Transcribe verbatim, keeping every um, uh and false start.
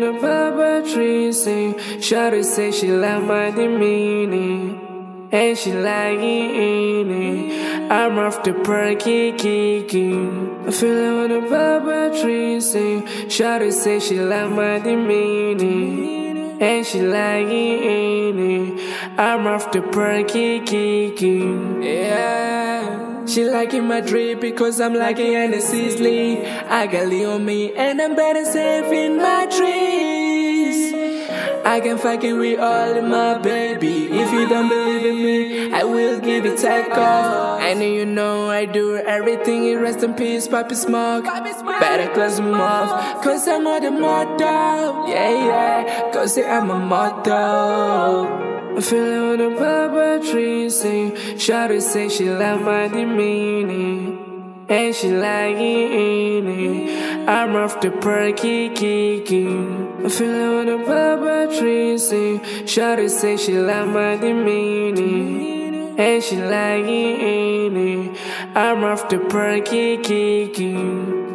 the barber tree sing. Shawty say she like my demeanor, and she like it. I'm off the perky kicking. I feel it when the barber tree sing. Shawty say she like my demeanor, and she like it. I'm off the perky kicking. Yeah. She liking my drip because I'm liking Hennessy. I got Lee on me and I'm better safe in my trees. I can fucking with all of my baby. If you don't believe in me, I will give it take off. I know you know I do everything in rest in peace, Papi Smoke. Better close them off, cause I'm not a motto. Yeah, yeah, cause I'm a motto. I feel it when the barber tree sing. Shawty say she like my demeanor, and she like it. I'm off the perky kicking. I feel it when the barber tree sing. Shawty say she like my demeanor, and she like it. I'm off the perky kicking.